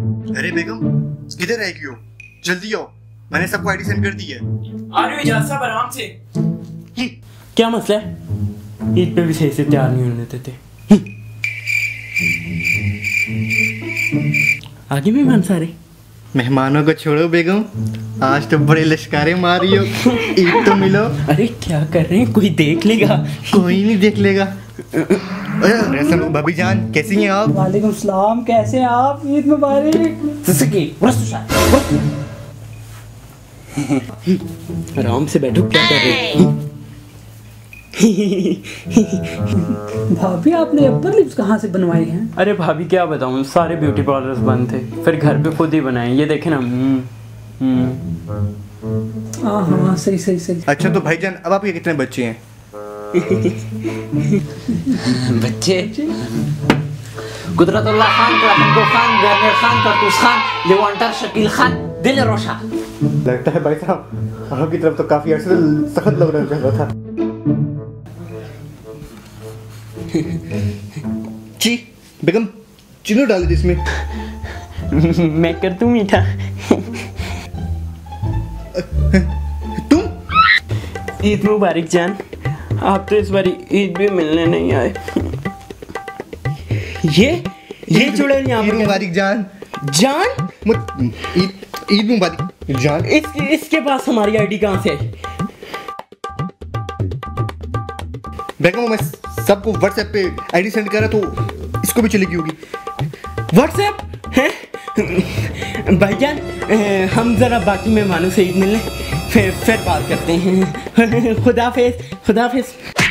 अरे बेगम किधर रह गई हो? जल्दी आओ, मैंने सबको आईडी सेंड कर दी है। आ रही हो इजाज़ साहब, आराम से। क्या मसला है? ईद पे भी सही से तैयार नहीं होने देते। आगे मेहमान सारे। मेहमानों को छोड़ो बेगम, आज तो बड़े लश्कारे मारी हो। ईद तो मिलो। अरे क्या कर रहे हैं, कोई देख लेगा? कोई नहीं देख लेगा। भाभी जान कैसी हैं आप? वालेकुम सलाम, कैसे हैं आप? ईद मुबारक। आराम से बैठो, क्या कर रहे हैं? भाभी आपने अपर लिप्स कहाँ से बनवाए हैं? अरे भाभी क्या बताऊं, सारे ब्यूटी पार्लर्स बंद थे, फिर घर पे खुद ही बनाए। ये देखे ना। हाँ सही सही सही। अच्छा तो भाईजान अब आपके कितने बच्चे हैं? बच्चे कुदरतुल्लाह खान, अब्दुल खान, गर्नेर खान, करतूस खान, लेवांटर, शकील खान, दिल रोशा। लगता है भाई साहब आपकी तरफ तो काफी अरसे से सख्त लग रहा था। जी बेगम चीनी डाल दी इसमें। मैं कर दूं मीठा। तुम? ईद मुबारक जान, आप तो इस बार ईद भी मिलने नहीं आए। ये चुड़ैल यहाँ पर। मुबारक जान। जान ईद मुबारक जान। इसके पास हमारी आईडी कहाँ से आई? बेगम मैं सबको व्हाट्सएप पे आईडी सेंड कर रहा तो इसको भी चलेगी होगी। व्हाट्सएप है भाईजान, हम जरा बाकी मेहमानों से ईद मिलने फिर बात करते हैं। खुदाफिज खुदाफिज।